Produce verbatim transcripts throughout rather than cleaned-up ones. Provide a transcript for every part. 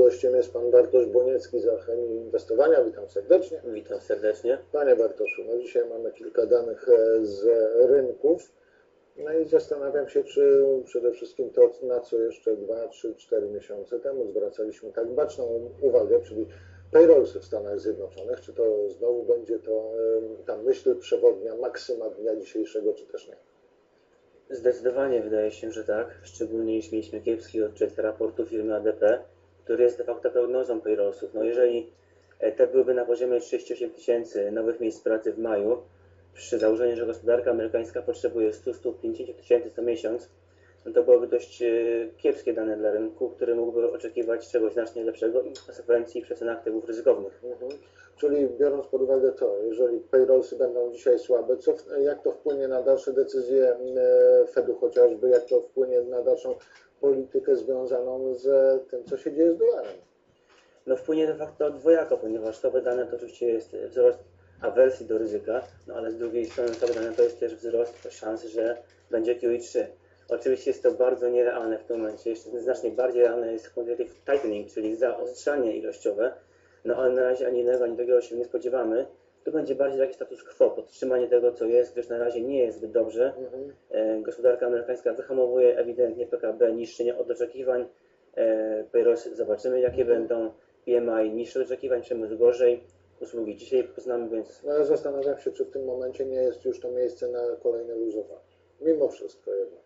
gościem jest pan Bartosz Boniecki z Alchemii Inwestowania. Witam serdecznie. Witam serdecznie. Panie Bartoszu, no dzisiaj mamy kilka danych z rynków. No i zastanawiam się, czy przede wszystkim to, na co jeszcze dwa, trzy, cztery miesiące temu zwracaliśmy tak baczną uwagę, czyli payrollsy w Stanach Zjednoczonych, czy to znowu będzie to ta myśl przewodnia, maksyma dnia dzisiejszego, czy też nie? Zdecydowanie wydaje się, że tak, szczególnie jeśli mieliśmy kiepski odczyt raportu firmy A D P, który jest de facto prognozą payrollsów. No jeżeli te byłyby na poziomie trzydzieści osiem tysięcy nowych miejsc pracy w maju, przy założeniu, że gospodarka amerykańska potrzebuje sto do stu pięćdziesięciu tysięcy co miesiąc, no to byłoby dość kiepskie dane dla rynku, który mógłby oczekiwać czegoś znacznie lepszego i w konsekwencji przecen aktywów ryzykownych. Mhm. Czyli biorąc pod uwagę to, jeżeli payrollsy będą dzisiaj słabe, co, jak to wpłynie na dalsze decyzje Fedu chociażby, jak to wpłynie na dalszą politykę związaną z tym, co się dzieje z dolarem? No wpłynie de facto dwojako, ponieważ to dane to oczywiście jest wzrost awersji do ryzyka, no ale z drugiej strony to dane to jest też wzrost szans, że będzie Q E trzy. Oczywiście jest to bardzo nierealne w tym momencie, jeszcze znacznie bardziej realne jest quantitative tightening, czyli zaostrzanie ilościowe, no ale na razie ani jednego, ani drugiego się nie spodziewamy. To będzie bardziej taki status quo, podtrzymanie tego, co jest, gdyż na razie nie jest zbyt dobrze. Mhm. E, gospodarka amerykańska wyhamowuje ewidentnie P K B niższy od oczekiwań. E, payroll zobaczymy, jakie mhm. będą. P M I niższe od oczekiwań, przemysł gorzej. Usługi dzisiaj poznamy, więc... No ale zastanawiam się, czy w tym momencie nie jest już to miejsce na kolejne luzowanie. Mimo wszystko jednak.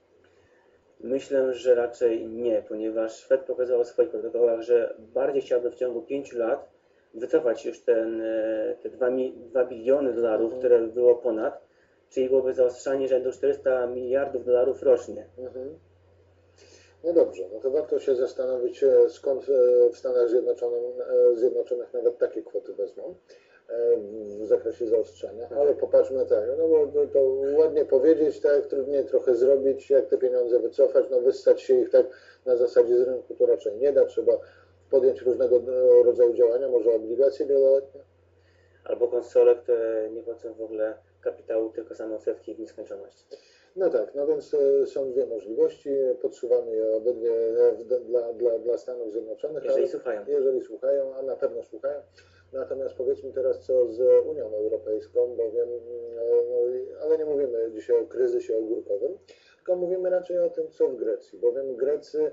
Myślę, że raczej nie, ponieważ Fed pokazał w swoich protokołach, że bardziej chciałby w ciągu pięciu lat wycofać już ten, te dwa biliony dolarów, mhm. które było ponad, czyli byłoby zaostrzanie rzędu czterysta miliardów dolarów rocznie. Mhm. No dobrze, no to warto się zastanowić, skąd w Stanach Zjednoczonych, Zjednoczonych nawet takie kwoty wezmą w zakresie zaostrzenia, ale popatrzmy tak, no bo to ładnie powiedzieć, tak, trudniej trochę zrobić, jak te pieniądze wycofać, no wyssać się ich tak na zasadzie z rynku to raczej nie da, trzeba podjąć różnego rodzaju działania, może obligacje wieloletnie. Albo konsole, które nie płacą w ogóle kapitału, tylko same odsetki w nieskończoność. No tak, no więc są dwie możliwości, podsuwamy je obydwie dla, dla, dla Stanów Zjednoczonych. Jeżeli słuchają. Jeżeli słuchają, a na pewno słuchają. Natomiast powiedzmy teraz co z Unią Europejską, bowiem, no, ale nie mówimy dzisiaj o kryzysie ogórkowym, tylko mówimy raczej o tym, co w Grecji, bowiem Grecy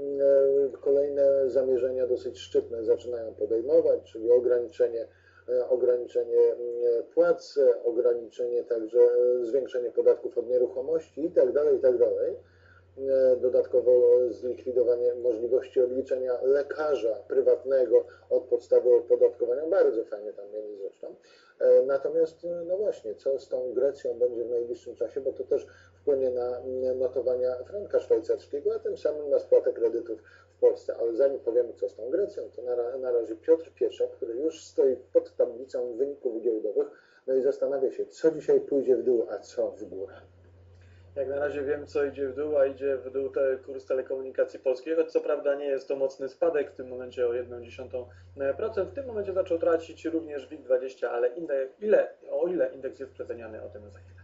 kolejne zamierzenia dosyć szczytne zaczynają podejmować, czyli ograniczenie ograniczenie płac, ograniczenie także, zwiększenie podatków od nieruchomości i tak dalej, i tak dalej. Dodatkowo zlikwidowanie możliwości odliczenia lekarza prywatnego od podstawy opodatkowania. Bardzo fajnie tam mieli zresztą. Natomiast, no właśnie, co z tą Grecją będzie w najbliższym czasie, bo to też wpłynie na notowania franka szwajcarskiego, a tym samym na spłatę kredytów w Polsce. Ale zanim powiemy, co z tą Grecją, to na, na razie Piotr Pieszek, który już stoi pod tablicą wyników giełdowych, no i zastanawia się, co dzisiaj pójdzie w dół, a co w górę. Jak na razie wiem, co idzie w dół, a idzie w dół te kurs telekomunikacji polskiej, choć co prawda nie jest to mocny spadek, w tym momencie o jedną dziesiątą procent. W tym momencie zaczął tracić również WIG dwadzieścia, ale indeks, ile, o ile indeks jest przeceniany, o tym za chwilę.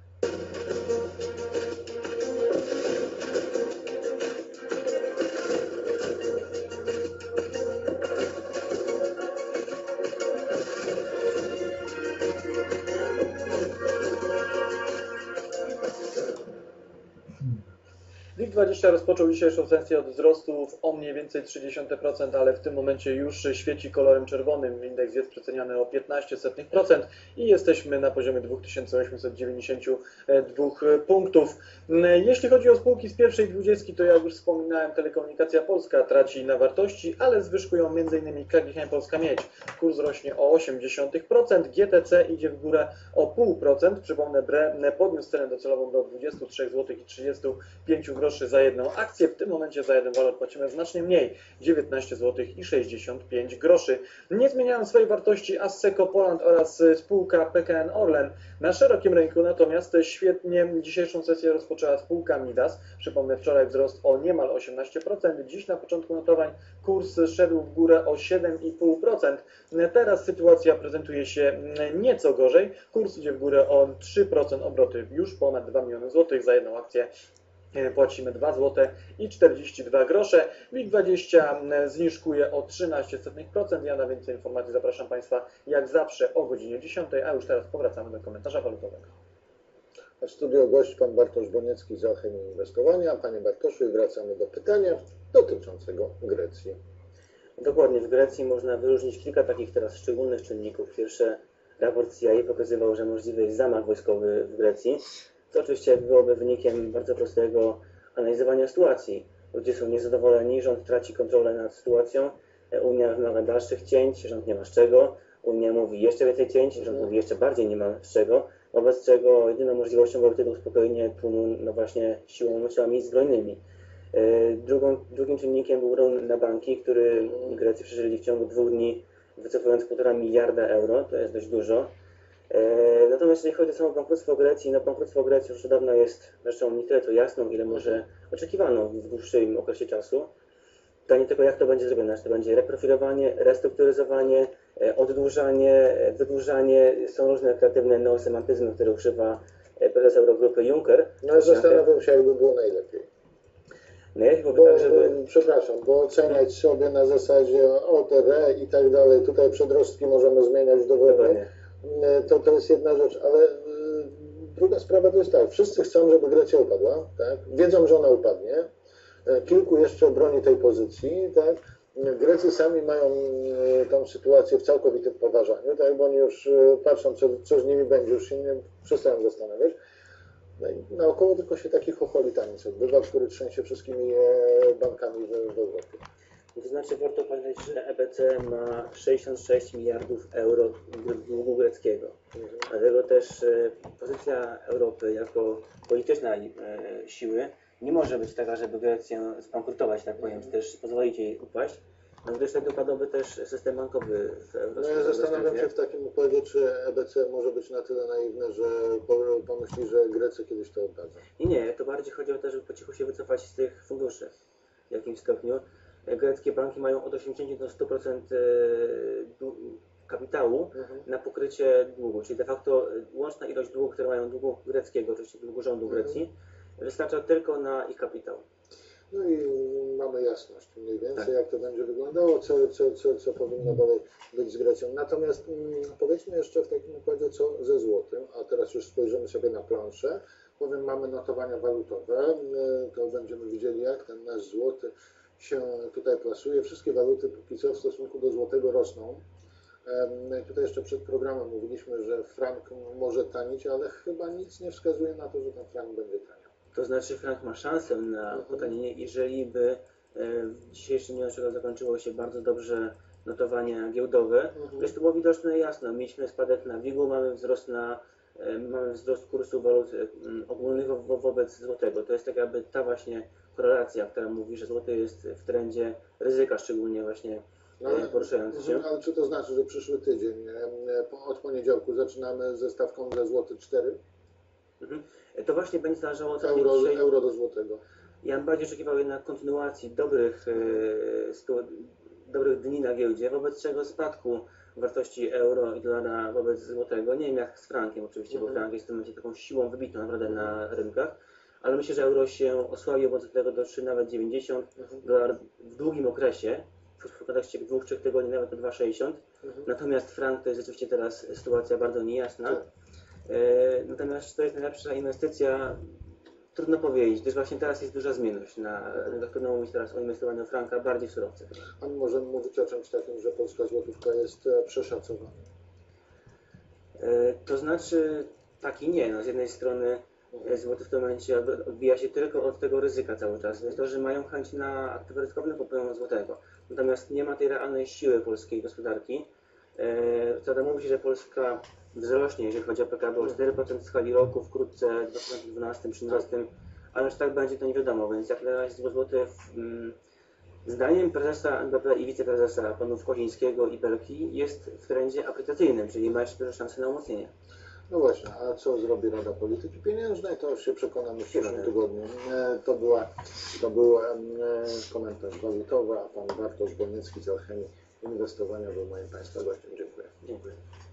WIG dwadzieścia rozpoczął dzisiejszą sesję od wzrostów o mniej więcej trzydzieści procent, ale w tym momencie już świeci kolorem czerwonym. Indeks jest przeceniany o piętnaście setnych procent i jesteśmy na poziomie dwa tysiące osiemset dziewięćdziesiąt dwa punktów. Jeśli chodzi o spółki z pierwszej dwudziestki, to jak już wspominałem, Telekomunikacja Polska traci na wartości, ale zwyżkują między innymi K G H M Polska Miedź. Kurs rośnie o osiem dziesiątych procent, G T C idzie w górę o zero przecinek pięć procent. Przypomnę, B R E podniósł cenę docelową do dwudziestu trzech złotych i trzydziestu pięciu groszy za jedną akcję. W tym momencie za jeden walor płacimy znacznie mniej, dziewiętnaście złotych i sześćdziesiąt pięć groszy. Nie zmieniają swojej wartości Asseco Poland oraz spółka P K N Orlen. Na szerokim rynku natomiast świetnie dzisiejszą sesję rozpoczęła spółka Midas. Przypomnę, wczoraj wzrost o niemal osiemnaście procent. Dziś na początku notowań kurs szedł w górę o siedem i pół procent. Teraz sytuacja prezentuje się nieco gorzej. Kurs idzie w górę o trzy procent, obroty już ponad dwa miliony złotych za jedną akcję płacimy dwa złote i czterdzieści dwa grosze. WIG dwadzieścia zniżkuje o trzynaście procent. Ja na więcej informacji zapraszam Państwa jak zawsze o godzinie dziesiątej, a już teraz powracamy do komentarza walutowego. W studio gość pan Bartosz Boniecki z Alchemii Inwestowania. Panie Bartoszu, wracamy do pytania dotyczącego Grecji. Dokładnie, w Grecji można wyróżnić kilka takich teraz szczególnych czynników. Pierwsze, raport C I A pokazywał, że możliwy jest zamach wojskowy w Grecji, co oczywiście byłoby wynikiem bardzo prostego analizowania sytuacji. Ludzie są niezadowoleni, rząd traci kontrolę nad sytuacją, Unia wymaga dalszych cięć, rząd nie ma z czego, Unia mówi jeszcze więcej cięć, rząd mówi jeszcze bardziej nie ma z czego, wobec czego jedyną możliwością byłoby tylko uspokojenie tłumu, no właśnie siłą, siłami zbrojnymi. Drugą, drugim czynnikiem był run na banki, który Grecy przeżyli w ciągu dwóch dni, wycofując półtora miliarda euro, to jest dość dużo. Natomiast jeżeli chodzi o samo bankructwo Grecji, no bankructwo Grecji już od dawna jest rzeczą nie tyle to jasną, ile może oczekiwaną w dłuższym okresie czasu. Pytanie tylko, jak to będzie zrobione, czy to będzie reprofilowanie, restrukturyzowanie, oddłużanie, wydłużanie. Są różne kreatywne neosemantyzmy, które używa prezes Eurogrupy Juncker. No ale zastanawiam się, jakby było najlepiej. Najlepiej byłoby Bo, tak, żeby... Przepraszam, bo oceniać sobie na zasadzie O T R i tak dalej, tutaj przedrostki możemy zmieniać dowolnie, to, to jest jedna rzecz, ale y, druga sprawa to jest tak, wszyscy chcą, żeby Grecja upadła, tak? Wiedzą, że ona upadnie, kilku jeszcze broni tej pozycji, tak? Grecy sami mają y, tą sytuację w całkowitym poważaniu, tak? Bo oni już y, patrzą, co, co z nimi będzie, już się nie przestają zastanawiać. No i naokoło tylko się taki chocholitaniec odbywa, który trzęsie wszystkimi bankami w, w Europie. To znaczy warto pamiętać, że E B C ma sześćdziesiąt sześć miliardów euro długu greckiego. Mhm. Dlatego też e, pozycja Europy jako polityczna e, siły nie może być taka, żeby Grecję zbankrutować, tak powiem, czy też pozwolić jej upaść. No gdyż tak dopadłby też system bankowy w Europie. No ja zastanawiam się w takim układzie, czy E B C może być na tyle naiwne, że pomyśli, że Grecy kiedyś to oddadzą. I nie, to bardziej chodzi o to, żeby po cichu się wycofać z tych funduszy. W jakimś stopniu. Greckie banki mają od osiemdziesięciu do stu procent kapitału mhm. na pokrycie długu, czyli de facto łączna ilość długu, które mają długu greckiego, oczywiście długu rządu Grecji, mhm. wystarcza tylko na ich kapitał. No i mamy jasność mniej więcej, tak. jak to będzie wyglądało, co, co, co, co powinno dalej być z Grecją. Natomiast mm, powiedzmy jeszcze w takim układzie, co ze złotym, a teraz już spojrzymy sobie na planszę. Powiem, mamy notowania walutowe, to będziemy widzieli, jak ten nasz złoty się tutaj plasuje. Wszystkie waluty póki co w stosunku do złotego rosną. Tutaj jeszcze przed programem mówiliśmy, że frank może tanić, ale chyba nic nie wskazuje na to, że ten frank będzie taniał. To znaczy frank ma szansę na potanienie, jeżeli by w dzisiejszym dniu zakończyło się bardzo dobrze notowania giełdowe. Mhm. Wiesz, to było widoczne jasno. Mieliśmy spadek na WIG-u, mamy wzrost na mamy wzrost kursu walut ogólnych wo wobec złotego. To jest tak jakby ta właśnie korelacja, która mówi, że złoty jest w trendzie ryzyka, szczególnie właśnie no, poruszający się. Ale czy to znaczy, że przyszły tydzień od poniedziałku zaczynamy ze stawką za złoty cztery? Mhm. To właśnie będzie zależało od euro, dzisiaj... euro do złotego. Ja bym bardziej oczekiwał jednak kontynuacji dobrych, e, dobrych dni na giełdzie, wobec czego spadku wartości euro i dolara wobec złotego. Nie wiem jak z frankiem oczywiście, mhm. bo frank jest w tym momencie taką siłą wybitną naprawdę mhm. na rynkach, ale myślę, że euro się osłabi wobec tego do trzy, nawet dziewięćdziesiąt, mhm. dolar w długim okresie, w kontekście dwóch, trzech tygodni nawet do dwa sześćdziesiąt. Mhm. Natomiast frank to jest rzeczywiście teraz sytuacja bardzo niejasna. Tak. E, natomiast czy to jest najlepsza inwestycja? Trudno powiedzieć, gdyż właśnie teraz jest duża zmienność na rynkach. Trudno mówić teraz o inwestowaniu franka bardziej w surowce. A możemy mówić o czymś takim, że polska złotówka jest przeszacowana? E, to znaczy tak i nie. No, z jednej strony mhm. złoty w tym momencie odbija się tylko od tego ryzyka cały czas. Inwestorzy mają chęć na aktywy ryzykowne, kupują złotego. Natomiast nie ma tej realnej siły polskiej gospodarki. Wtedy mówi się, że Polska wzrośnie, jeżeli chodzi o P K B o cztery procent w skali roku, wkrótce w dwa tysiące dwunastym trzynastym, ale czy tak będzie, to nie wiadomo, więc jak na razie złoty mm, zdaniem prezesa N B P i wiceprezesa panów Kozińskiego i Belki jest w trendzie aprecjacyjnym, czyli ma jeszcze duże szanse na umocnienie. No właśnie, a co zrobi Rada Polityki Pieniężnej, to już się przekonamy w przyszłym tygodniu. To, była, to był komentarz walutowy, a pan Bartosz Boniecki z Alchemii Inwestowania był moim Państwa gościem. Dziękuję. Dziękuję.